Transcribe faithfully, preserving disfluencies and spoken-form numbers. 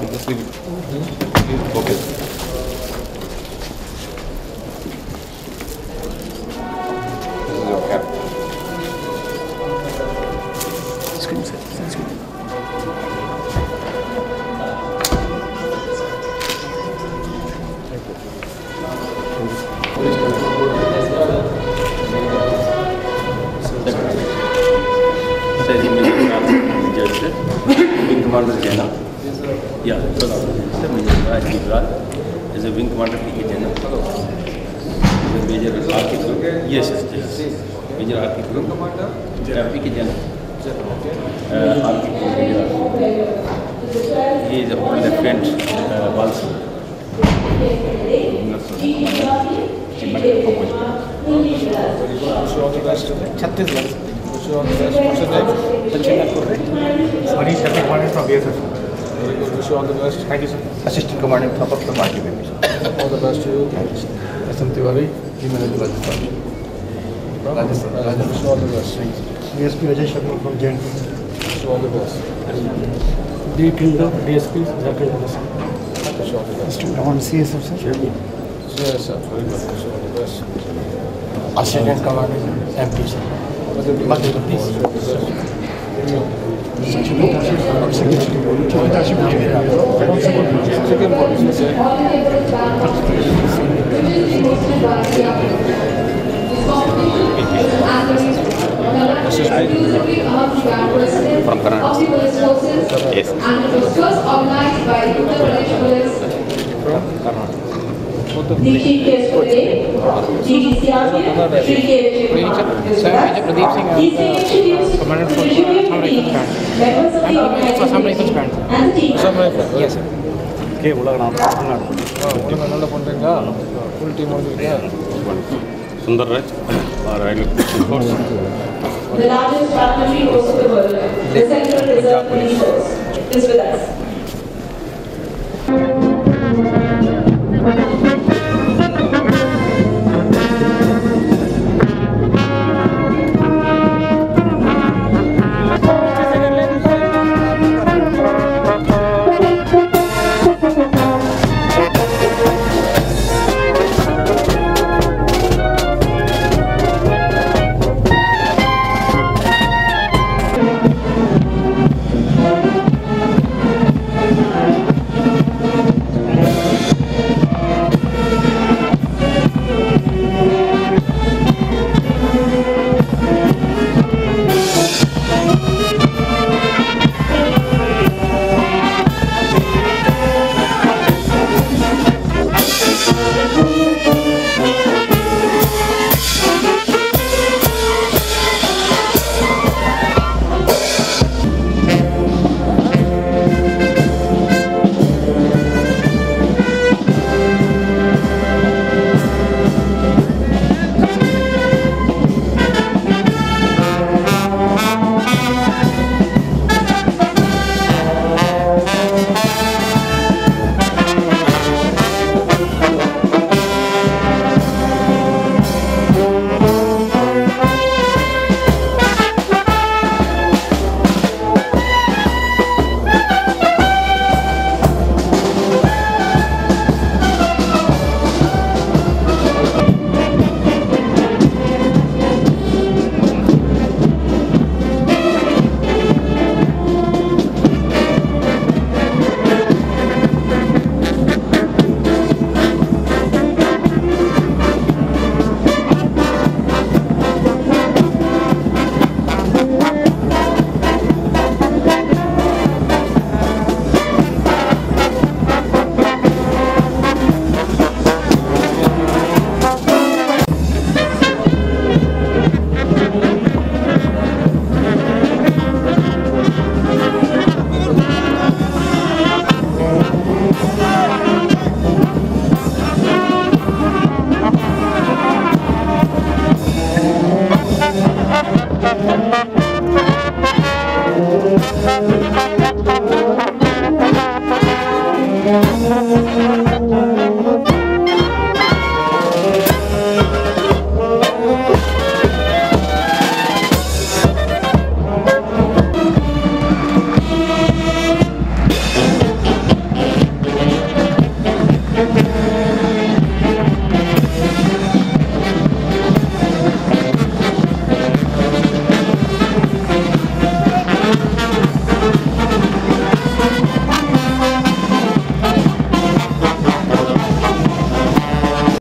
Just leave it. Okay. This is your cap. Screen, sir. Screen. Wing Commander Jena. Yeah, so now, Major Raj Gibral is a Wing Commander P K Jena. Major Architect. Yes, yes, yes. Major Architect. Wing Commander P K Jena. Uh, Architect. He is a Lieutenant uh, Balsi. Chhattisgarh. Sorry, Second Commandant from B S F. Very good. Wish you all the best. Thank you, sir. Assistant Commandant Thapar from R T B. All the best to you. Thank you, sir. S M Tiwari, Team Manager Rajasthan. Rajasthan. Rajasthan. Wish you all the best. Thank you. D S P Ajay Sharma from J N K. Wish you all the best. D. Kilda, D S P Zakir Hasan. Wish you all the best. Command C S F, sir. Yes, sir. Very good. Wish you all the best. Assistant Commandant M P, sir. Madhya Pradesh. Second police. From Karnataka. Yes. And it was first organized by Uttar Pradesh Police. From Karnataka. D G K S today, G D C R P F, three K Pradeep Singh, Commander for Assam Rifles Band. and the team. Assam Rifle. Yes, sir. Okay, Ulagana. Ulagana Pontenga. Full team on the Sundar Raj, Railway Force. The largest artillery force of the world, the Central Reserve Police Force, is with us. Thank you.